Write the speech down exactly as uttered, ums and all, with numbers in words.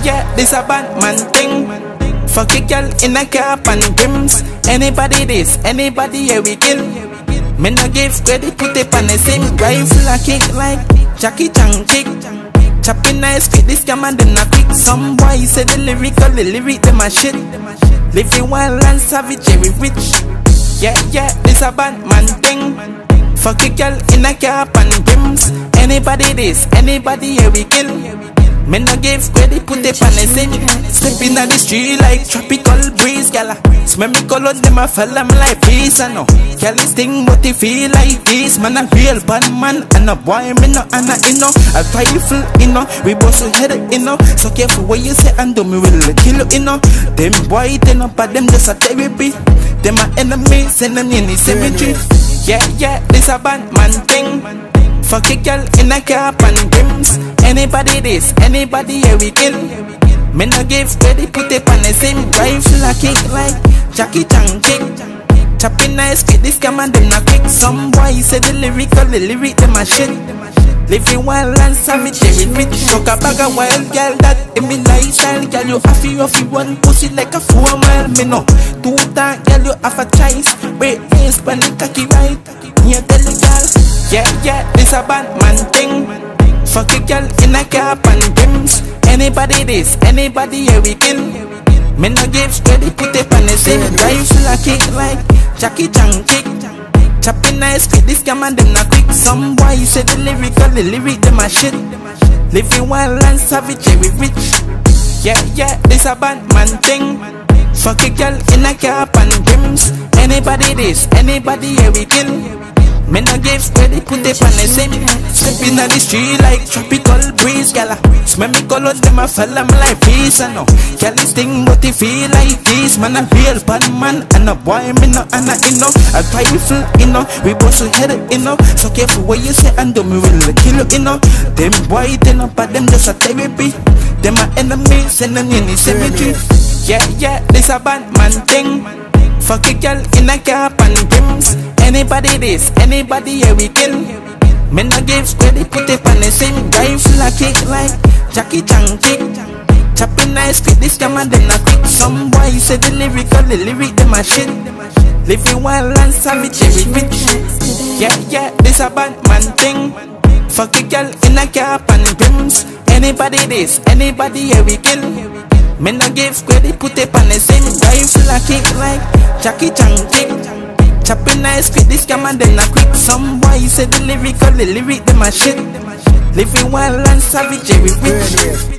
yeah, this a Badman thing. Fuck a girl in a cap and rims. Anybody this, anybody here we kill. Me no give credit, put it on the same rifle a kick like Jackie Chan kick. Chopping nice fit, this scam and them not quick. Some boy say the lyrical, the lyric them a shit. Living wild and savage, very rich. Yeah, yeah, this a Badman thing. Fuck a girl in a cap and rims. Anybody this, anybody here we kill. Me no give credit, put it on the same. Stepping on the street like tropical breeze, gala. Smell me color, them a fell, I'm like peace, I know. Girl is thing, but they feel like this. Man a real bad man, and a boy, me no, and a, you know. A rifle, you know, we both will head it, you know. So careful what you say, and do me will kill you, you know. Them boy, they know, but them just a therapy. Them a enemies, send them in the cemetery. Yeah, yeah, this a Badman thing. Fuck a girl in a cap and rims. Anybody this, anybody here we kill. Me no give credit, put it on the same rifle a kick like Jackie Chan kick. Chopping nice fit, this scam and them not quick. Some boy say the lyrical, the lyric them a shit. Living wild and savage, very rich. Talk a bag of wild girl that in me lifestyle. Girl you have you off you one pussy like a four mile. Me no two that girl you have a choice. Wait, yes, when the cocky right. Yeah, tell the girl. Yeah, yeah, this a Badman thing. Fuck a girl in a cap and rims. Anybody this, anybody here we kill. Me no give credit, put it on the same rifle a kick like Jackie Chan kick. Chopping nice fit, this scam and them not quick. Some boy say the lyrical, the lyric them a shit. Living wild and savage, very rich. Yeah, yeah, this a Badman thing. Fuck a girl in a cap and rims. Anybody this, anybody here we kill. Me no give credit, put it on the same. Stepping on the street like tropical breeze, gala. Smell me color, them a fell, I'm like peace, I know. Girl is thing, but they feel like this. Man a real bad man, and a boy, me no, and a, you know. A rifle, you know, we both will head it, you know. So careful what you say, and do me will kill you, you know. Them boy, they know, but them just a therapy. Them a enemies, send them in the cemetery. Yeah, yeah, this a Badman thing. Fuck a girl in a cap and rims. Anybody this, anybody here we kill. Me no give credit, put it on the same rifle a kick like Jackie Chan kick. Chopping nice fit, this scam and them not quick. Some boy say the lyrical, the lyric them a shit. Living wild and savage, very rich. Yeah, yeah, this a Badman thing. Fuck a girl in a cap and rims. Anybody this, anybody here we kill. Me no give credit, put it on the same rifle a kick like Jackie Chan kick. Chopping nice fit, this scam and them not quick. Some boy say the lyrical, the lyric them a shit. Living wild and savage, very rich.